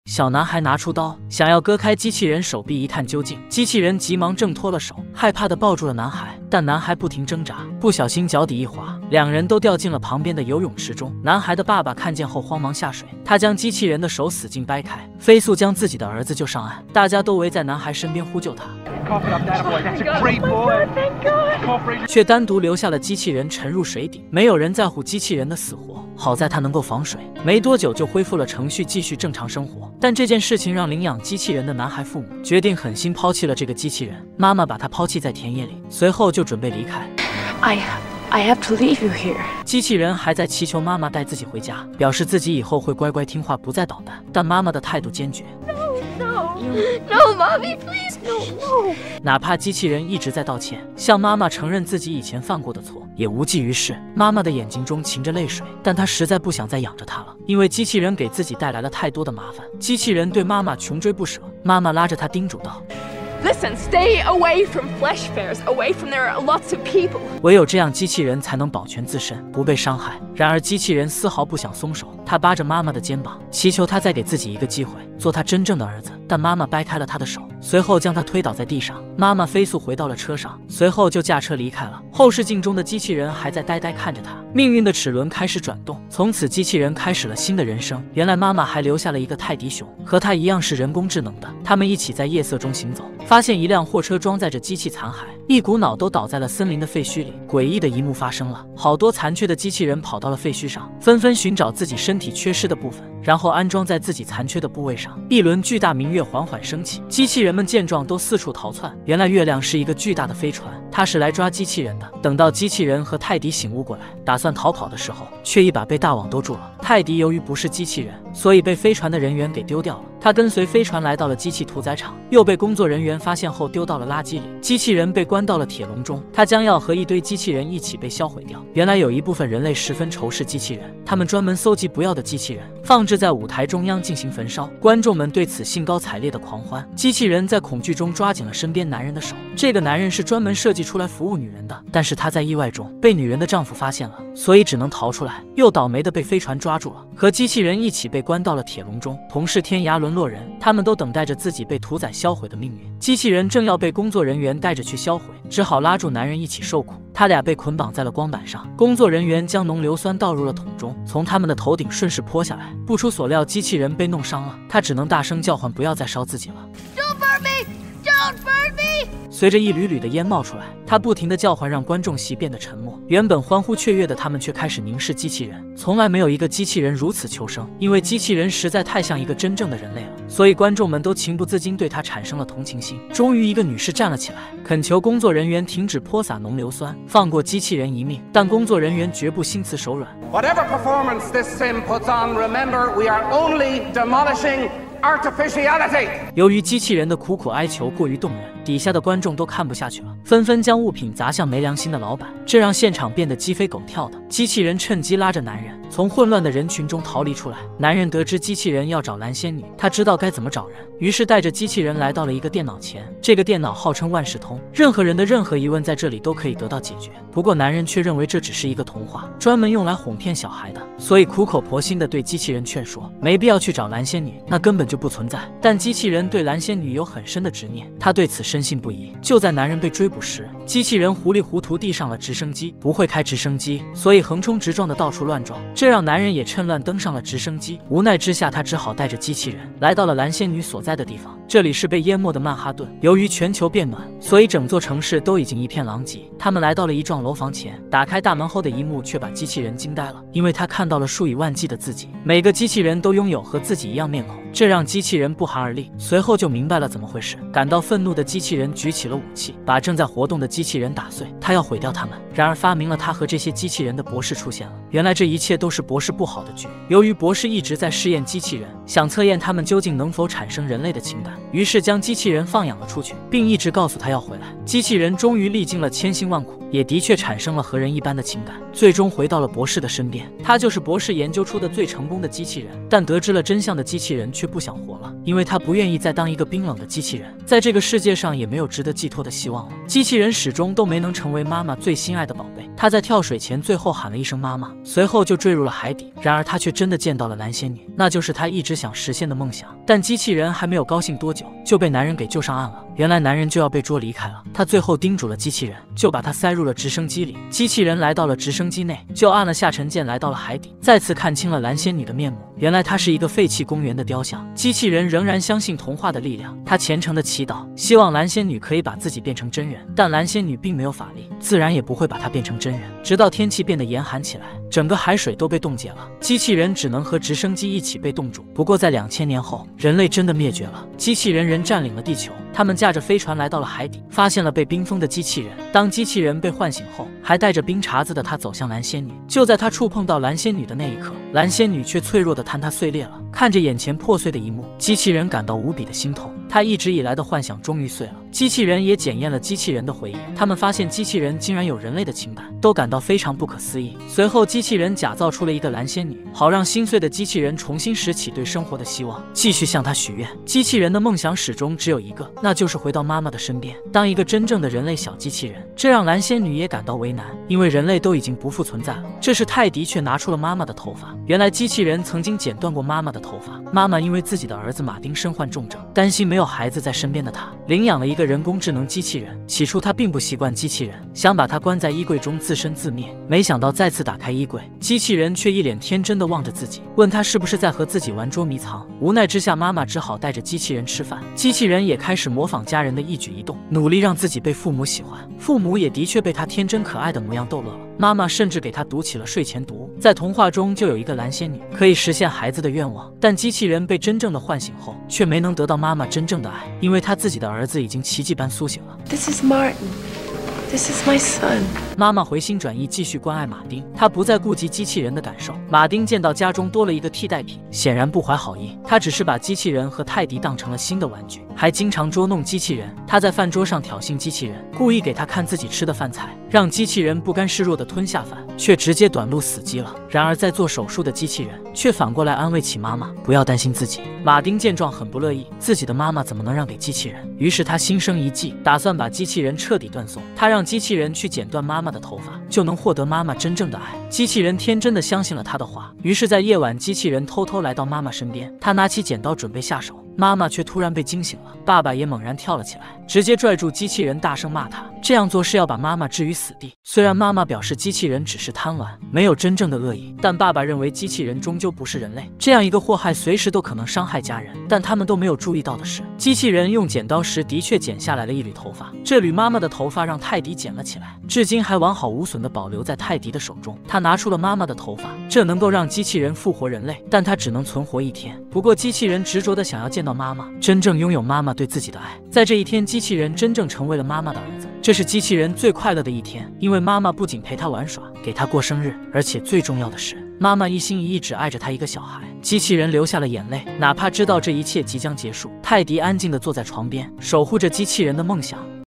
小男孩拿出刀，想要割开机器人手臂一探究竟。机器人急忙挣脱了手，害怕地抱住了男孩，但男孩不停挣扎，不小心脚底一滑，两人都掉进了旁边的游泳池中。男孩的爸爸看见后慌忙下水，他将机器人的手使劲掰开，飞速将自己的儿子救上岸。大家都围在男孩身边呼救他，却单独留下了机器人沉入水底。没有人在乎机器人的死活，好在它能够防水，没多久就恢复了程序，继续正常生活。但这件事情让领养机器人的男孩父母决定狠心抛弃了这个机器人。妈妈把他抛弃在田野里，随后就准备离开。 I have to leave you here。 机器人还在祈求妈妈带自己回家，表示自己以后会乖乖听话，不再捣蛋。但妈妈的态度坚决。 No, mommy, please, no. 哪怕机器人一直在道歉，向妈妈承认自己以前犯过的错，也无济于事。妈妈的眼睛中噙着泪水，但她实在不想再养着它了，因为机器人给自己带来了太多的麻烦。机器人对妈妈穷追不舍，妈妈拉着她叮嘱道 ：“Listen, stay away from flesh fairs, away from there are lots of people。” 唯有这样，机器人才能保全自身，不被伤害。然而，机器人丝毫不想松手，他扒着妈妈的肩膀，祈求她再给自己一个机会，做他真正的儿子。但妈妈掰开了他的手，随后将他推倒在地上。妈妈飞速回到了车上，随后就驾车离开了。后视镜中的机器人还在呆呆看着他。命运的齿轮开始转动，从此机器人开始了新的人生。原来妈妈还留下了一个泰迪熊，和他一样是人工智能的。他们一起在夜色中行走，发现一辆货车装载着机器残骸，一股脑都倒在了森林的废墟里。诡异的一幕发生了，好多残缺的机器人跑到了废墟上，纷纷寻找自己身体缺失的部分，然后安装在自己残缺的部位上。一轮巨大明月缓缓升起，机器人们见状都四处逃窜。原来月亮是一个巨大的飞船，它是来抓机器人的。等到机器人和泰迪醒悟过来，打算逃跑的时候，却一把被大网兜住了。泰迪由于不是机器人，所以被飞船的人员给丢掉了。他跟随飞船来到了机器屠宰场，又被工作人员发现后丢到了垃圾里。机器人被关到了铁笼中，他将要和一堆机器人一起被销毁掉。原来有一部分人类十分仇视机器人，他们专门搜集不要的机器人，放置在舞台中央进行焚烧。观众们对此兴高采烈的狂欢。机器人在恐惧中抓紧了身边男人的手，这个男人是专门设计出来服务女人的，但是他在意外中被女人的丈夫发现了，所以只能逃出来，又倒霉的被飞船抓住了，和机器人一起被关到了铁笼中，同是天涯沦落人。他们都等待着自己被屠宰销毁的命运。机器人正要被工作人员带着去销毁，只好拉住男人一起受苦。他俩被捆绑在了光板上，工作人员将浓硫酸倒入了桶中，从他们的头顶顺势泼下来。不出所料，机器人被弄伤了，他只能大声叫唤不要再烧自己了。 Don't burn me! Don't burn me! 随着一缕缕的烟冒出来，他不停的叫唤让观众席变得沉默。原本欢呼雀跃的他们却开始凝视机器人。从来没有一个机器人如此求生，因为机器人实在太像一个真正的人类了，所以观众们都情不自禁对他产生了同情心。终于，一个女士站了起来，恳求工作人员停止泼洒浓硫酸，放过机器人一命。但工作人员绝不心慈手软。 Whatever performance this sim puts on, remember we are only demolishing artificiality. 由于机器人的苦苦哀求过于动人，底下的观众都看不下去了，纷纷将物品砸向没良心的老板，这让现场变得鸡飞狗跳的。机器人趁机拉着男人从混乱的人群中逃离出来。男人得知机器人要找蓝仙女，他知道该怎么找人，于是带着机器人来到了一个电脑前。这个电脑号称万事通，任何人的任何疑问在这里都可以得到解决。不过男人却认为这只是一个童话，专门用来哄骗小孩的，所以苦口婆心地对机器人劝说，没必要去找蓝仙女，那根本就不存在。但机器人对蓝仙女有很深的执念，他对此深信不疑。就在男人被追捕时，机器人糊里糊涂地上了直升机，不会开直升机，所以横冲直撞的到处乱撞，这让男人也趁乱登上了直升机。无奈之下，他只好带着机器人来到了蓝仙女所在的地方，这里是被淹没的曼哈顿。由于全球变暖，所以整座城市都已经一片狼藉。他们来到了一幢楼房前，打开大门后的一幕却把机器人惊呆了，因为他看到了数以万计的自己，每个机器人都拥有和自己一样面孔，这让机器人不寒而栗，随后就明白了怎么回事。感到愤怒的机器人举起了武器，把正在活动的机器人打碎，他要毁掉他们。然而发明了他和这些机器人的博士出现了，原来这一切都是博士布好的局。由于博士一直在试验机器人，想测验他们究竟能否产生人类的情感，于是将机器人放养了出去，并一直告诉他要回来。机器人终于历经了千辛万苦， 也的确产生了和人一般的情感，最终回到了博士的身边。他就是博士研究出的最成功的机器人，但得知了真相的机器人却不想活了，因为他不愿意再当一个冰冷的机器人，在这个世界上也没有值得寄托的希望了。机器人始终都没能成为妈妈最心爱的宝贝。他在跳水前最后喊了一声妈妈，随后就坠入了海底。然而他却真的见到了蓝仙女，那就是他一直想实现的梦想。但机器人还没有高兴多久，就被男人给救上岸了。原来男人就要被捉离开了，他最后叮嘱了机器人，就把他塞入了直升机里。机器人来到了直升机内，就按了下沉键，来到了海底，再次看清了蓝仙女的面目。原来她是一个废弃公园的雕像。机器人仍然相信童话的力量，他虔诚的祈祷，希望蓝仙女可以把自己变成真人。但蓝仙女并没有法力，自然也不会把她变成真人。直到天气变得严寒起来，整个海水都被冻结了，机器人只能和直升机一起被冻住。不过在2000年后，人类真的灭绝了，机器人人占领了地球。他们驾着飞船来到了海底，发现了被冰封的机器人。当机器人被唤醒后，还带着冰碴子的他走向蓝仙女。就在他触碰到蓝仙女的那一刻，蓝仙女却脆弱的坍塌碎裂了。看着眼前破碎的一幕，机器人感到无比的心痛。他一直以来的幻想终于碎了。机器人也检验了机器人的回忆，他们发现机器人竟然有人类的情感，都感到非常不可思议。随后，机器人假造出了一个蓝仙女，好让心碎的机器人重新拾起对生活的希望，继续向她许愿。机器人的梦想始终只有一个，那就是回到妈妈的身边，当一个真正的人类小机器人。这让蓝仙女也感到为难，因为人类都已经不复存在了。这时泰迪却拿出了妈妈的头发，原来机器人曾经剪断过妈妈的头发。妈妈因为自己的儿子马丁身患重症，担心没有孩子在身边的她，领养了一个人工智能机器人。起初她并不习惯机器人，想把它关在衣柜中自生自灭。没想到再次打开衣柜，机器人却一脸天真的望着自己，问他是不是在和自己玩捉迷藏。无奈之下，妈妈只好带着机器人吃饭。机器人也开始模仿家人的一举一动，努力让自己被父母喜欢。父母也的确被他天真可爱的模样逗乐了。妈妈甚至给他读起了睡前读。在童话中就有一个蓝仙女，可以实现孩子的愿望，但机器人被真正的唤醒后，却没能得到妈妈真正的爱，因为他自己的儿子已经奇迹般苏醒了。 This is Martin. This is my son. 妈妈回心转意，继续关爱马丁，她不再顾及机器人的感受。马丁见到家中多了一个替代品，显然不怀好意，他只是把机器人和泰迪当成了新的玩具，还经常捉弄机器人。他在饭桌上挑衅机器人，故意给他看自己吃的饭菜，让机器人不甘示弱地吞下饭，却直接短路死机了。然而在做手术的机器人却反过来安慰起妈妈，不要担心自己。马丁见状很不乐意，自己的妈妈怎么能让给机器人？于是他心生一计，打算把机器人彻底断送。他让机器人去剪断妈妈的头发，就能获得妈妈真正的爱。机器人天真的相信了他的话，于是在夜晚，机器人偷偷来到妈妈身边，他拿起剪刀准备下手，妈妈却突然被惊醒了。爸爸也猛然跳了起来，直接拽住机器人，大声骂他，这样做是要把妈妈置于死地。虽然妈妈表示机器人只是贪玩，没有真正的恶意，但爸爸认为机器人终究不是人类，这样一个祸害随时都可能伤害家人。但他们都没有注意到的是，机器人用剪刀时的确剪下来了一缕头发，这缕妈妈的头发让泰迪捡了起来，至今还完好无损地保留在泰迪的手中。他拿出了妈妈的头发，这能够让机器人复活人类，但他只能存活1天。不过机器人执着地想要见到妈妈，真正拥有妈妈对自己的爱。在这一天，机器人真正成为了妈妈的儿子，这是机器人最快乐的一天，因为妈妈不仅陪他玩耍，给他过生日，而且最重要的是，妈妈一心一意只爱着他一个小孩。机器人流下了眼泪，哪怕知道这一切即将结束。泰迪安静地坐在床边，守护着机器人的梦想。